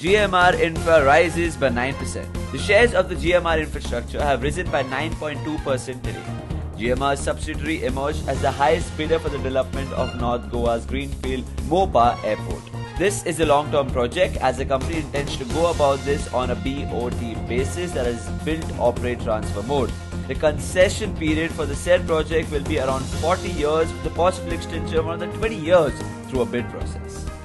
GMR Infra rises by 9%. The shares of the GMR Infrastructure have risen by 9.2% today. GMR's subsidiary emerged as the highest bidder for the development of North Goa's Greenfield Mopa Airport. This is a long-term project as the company intends to go about this on a BOT basis, that is build, operate, transfer mode. The concession period for the said project will be around 40 years with the possible extension of another 20 years through a bid process.